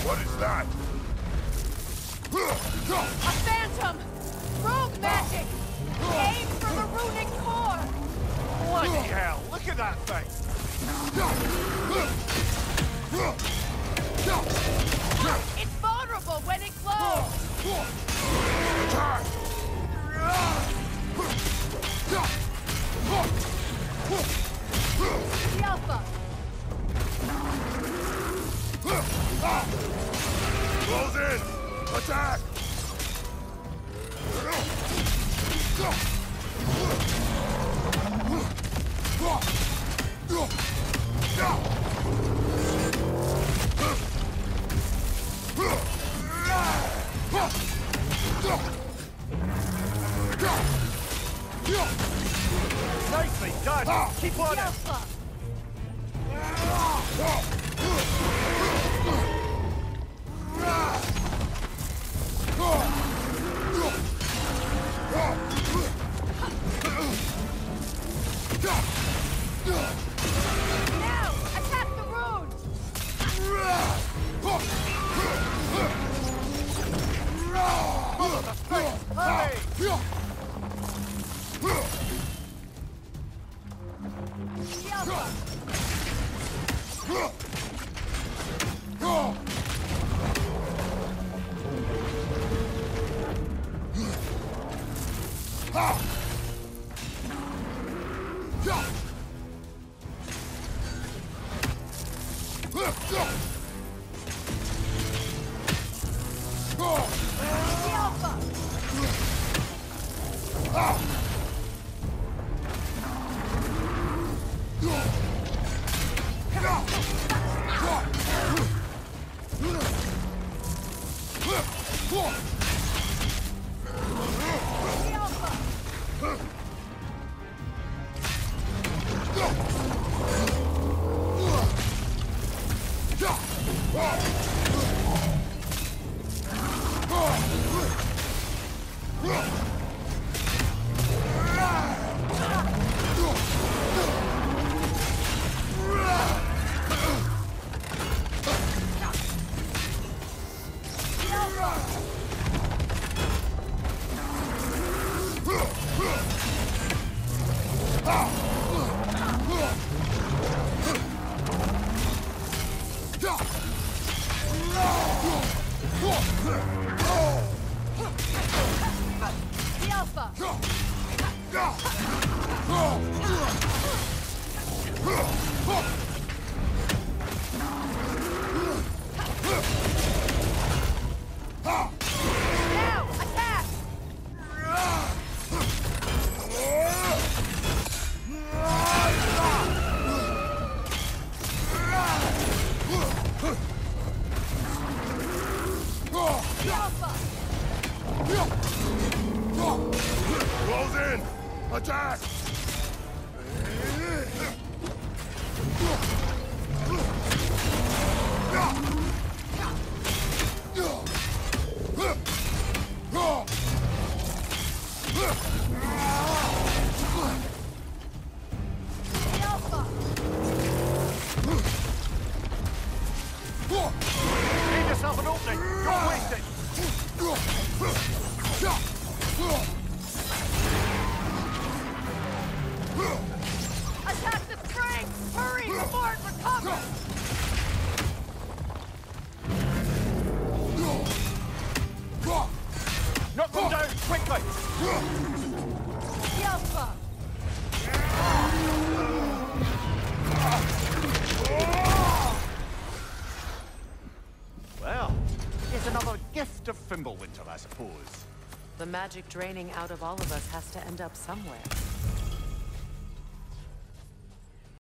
What is that? A phantom! Rogue magic! Aim for the runic core! Bloody hell, look at that thing! It's vulnerable when it glows! Attack! The Alpha! Close in! Attack! Nicely done! Keep on The it! Alpha! Now! Attack the rune! Hurry! The Alpha! The Alpha! The Alpha! The Alpha! Now! Attack! The Alpha! Close in! Attack! The Alpha! Leave yourself an opening! Don't waste it! Attack the spring! Hurry before it recovers! Knock them down, quickly! The Alpha! Well, here's another gift of Fimbulwinter, I suppose. The magic draining out of all of us has to end up somewhere.